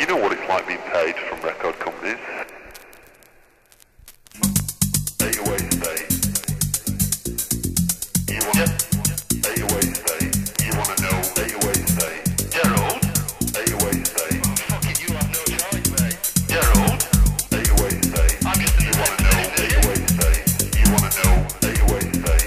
you know what it's like being paid from record companies? AOA stay. You want AOA stay. You want to know AOA stay. Gerald? AOA stay. Oh, fuck it, you have no choice, mate. Gerald? AOA stay. I'm just you want to know AOA stay. You want to know AOA stay.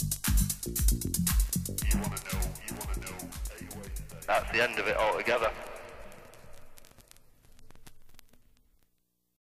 That's the end of it altogether.